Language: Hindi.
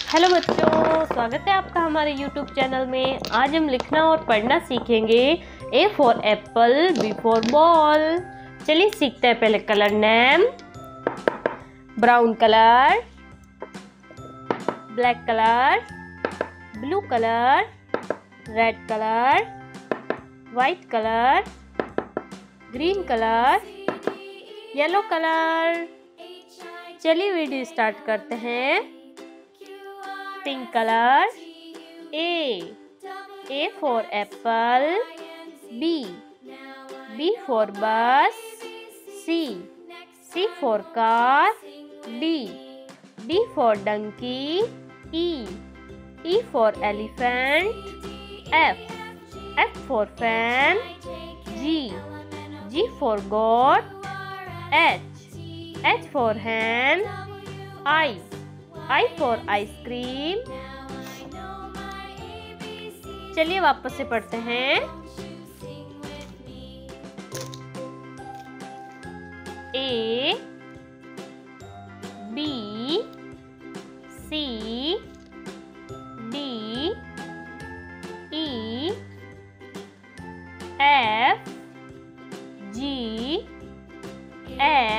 हेलो बच्चों, स्वागत है आपका हमारे YouTube चैनल में। आज हम लिखना और पढ़ना सीखेंगे। A for apple, B for ball. चलिए सीखते हैं। पहले colour name. Brown colour, black colour, blue colour, red colour, white colour, green colour, yellow colour. चलिए वीडियो स्टार्ट करते हैं। Pink colour. A for apple, B for bus, C for car, D for donkey, E for elephant, F for fan, G for goat, H for hand, I for ice cream। चलिए वापस से पढ़ते हैं। A B C D E F G